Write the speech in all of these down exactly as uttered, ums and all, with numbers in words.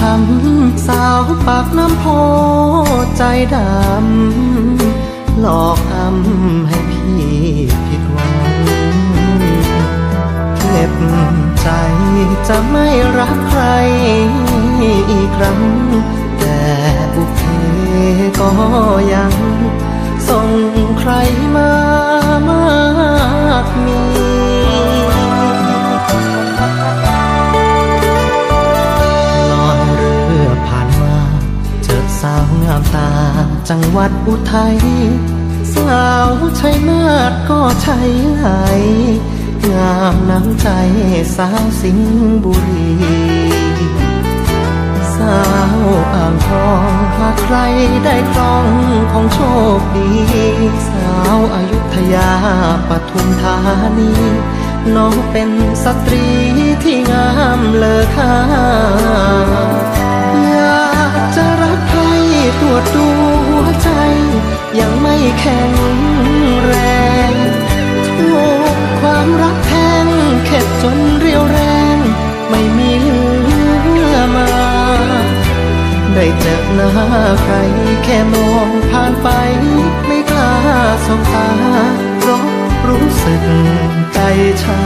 ช้ำสาวปากน้ำโพใจดำหลอกอำให้พี่ผิดหวังเก็บใจจะไม่รักใครอีกครั้งแต่บุพเพก็ยังส่งใครมามากมีลอยเรือผ่านมาเจอสาวงามตาจังหวัดอุทัยสาวชัยนาทก็ใช่ไหลงามน้ำใจสาวสิงห์บุรีสาวอ่างทองหากใครได้ครองของโชคดีสาวอยุธยาปทุมธานีน้องเป็นสตรีที่งามเลอค่าอยากจะรักใครตรวจดูหัวใจยังไม่แข็งแรงถูกความรักแทงเข็ดจนเรียวแรงไม่มีเหลือมาได้เจอหน้าใครแค่มองผ่านไปไม่กล้าสบตาเพราะรู้สึกใจชา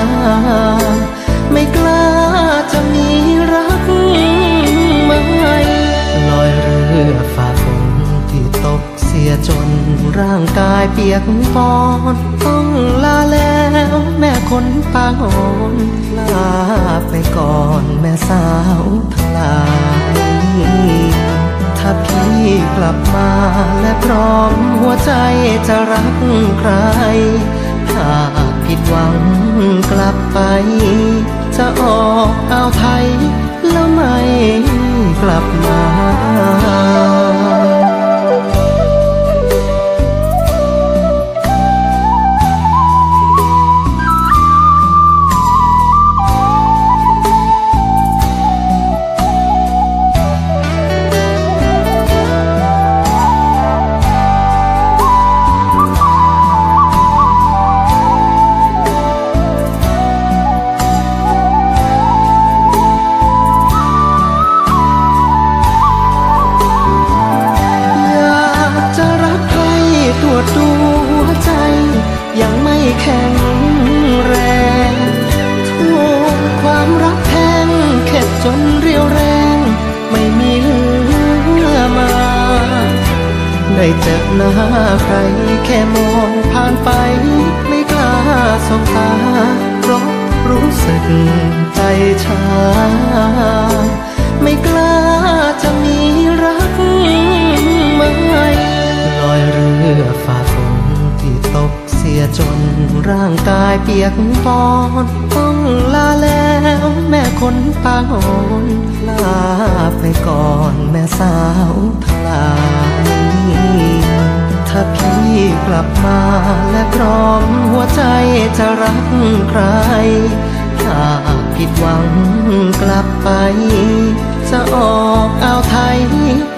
ไม่กล้าจะมีรักใหม่ลอยเรือฝ่าฝนที่ตกเสียจนร่างกายเปียกปอนต้องลาแล้วแม่คนปางอ่อนลาไปก่อนแม่สาวทั้งหลายถ้าพี่กลับมาและพร้อมหัวใจจะรักใครถ้าผิดหวังกลับไปจะออกอ่าวไทยแล้วไม่กลับมาดูหัวใจยังไม่แข็งแรงถูกความรักแทงเข็ดจนเรียวแรงไม่มีเหลือมาได้เจอหน้าใครแค่มองผ่านไปไม่กล้าสบตาเพราะรู้สึกใจชาไม่กล้าจะมีรักใหม่ลอยเรือฝ่าฝนที่ตกเสียจนร่างกายเปียกปอนต้องลาแล้วแม่คนปางอ่อนลาไปก่อนแม่สาวทั้งหลายถ้าพี่กลับมาและพร้อมหัวใจจะรักใครถ้าผิดหวังกลับไปจะออกอ่าวไทย